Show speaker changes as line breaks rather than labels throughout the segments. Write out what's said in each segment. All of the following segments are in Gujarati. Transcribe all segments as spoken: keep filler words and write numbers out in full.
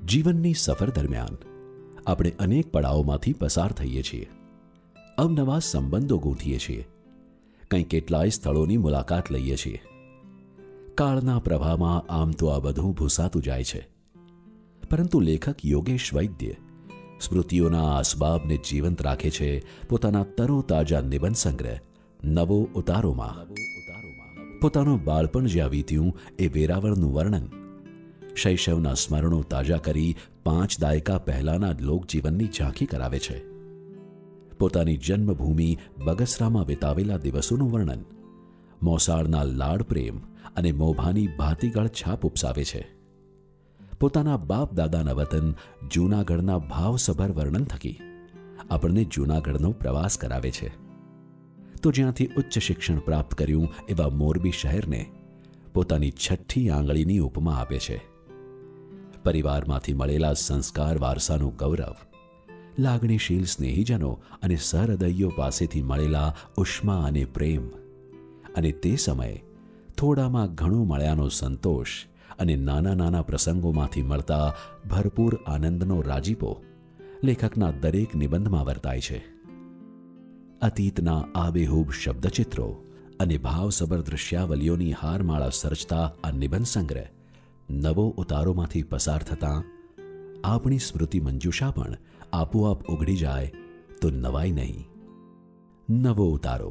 જીવનની સફર દરમિયાન આપણે અનેક પડાવોમાંથી પસાર થઈએ છીએ, અવનવા સંબંધો ગોઠીએ છીએ, કંઈ કેટલાય સ્થળોની મુલાકાત લઈએ છીએ. કાળના પ્રવાહમાં આમ તો આ બધું ભૂસાતું જાય છે, પરંતુ લેખક યોગેશ વૈદ્ય સ્મૃતિઓના આસબાબને જીવંત રાખે છે પોતાના તરોતાજા નિબંધ સંગ્રહ નવો ઉતારોમાં. પોતાનું બાળપણ જ્યાં વીત્યું એ વેરાવળનું વર્ણન, શૈશવના સ્મરણો તાજા કરી પાંચ દાયકા પહેલાના લોકજીવનની ઝાંખી કરાવે છે. પોતાની જન્મભૂમિ બગસરામાં વિતાવેલા દિવસોનું વર્ણન, મોસાળના લાડ પ્રેમ અને મોભાની ભાતીગળ છાપ ઉપસાવે છે. પોતાના બાપ દાદાના વતન જૂનાગઢના ભાવસભર વર્ણન થકી આપણને જૂનાગઢનો પ્રવાસ કરાવે છે. તો જ્યાંથી ઉચ્ચ શિક્ષણ પ્રાપ્ત કર્યું એવા મોરબી શહેરને પોતાની છઠ્ઠી આંગળીની ઉપમા આપે છે. પરિવારમાંથી મળેલા સંસ્કાર વારસાનું ગૌરવ, લાગણીશીલ સ્નેહીજનો અને સહૃદયો પાસેથી મળેલા ઉષ્મા અને પ્રેમ, અને તે સમયે થોડામાં ઘણું મળ્યાનો સંતોષ અને નાના નાના પ્રસંગોમાંથી મળતા ભરપૂર આનંદનો રાજીપો લેખકના દરેક નિબંધમાં વર્તાય છે. અતીતના આબેહૂબ શબ્દચિત્રો અને ભાવસભર દૃશ્યાવલીઓની હારમાળા સર્જતા આ નિબંધ સંગ્રહ નવો ઉતારોમાંથી પસાર થતાં આપણી સ્મૃતિ મંજુષા પણ આપોઆપ ઉઘડી જાય તો નવાઈ નહીં. નવો ઉતારો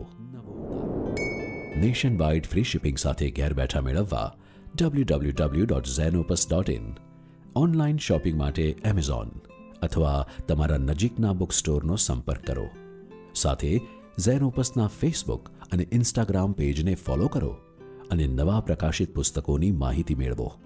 નેશન વાઇડ ફ્રી શિપિંગ સાથે ઘેર બેઠા મેળવવા ડબલ્યુ ડબલ્યુ ડબલ્યુ ડોટ ઝેનોપસ ડોટ ઇન, ઓનલાઈન શોપિંગ માટે એમેઝોન અથવા તમારા નજીકના બુક સ્ટોરનો સંપર્ક કરો. સાથે ઝેનોપસના ફેસબુક અને ઇન્સ્ટાગ્રામ પેજને ફોલો કરો અને નવા પ્રકાશિત પુસ્તકોની માહિતી મેળવો.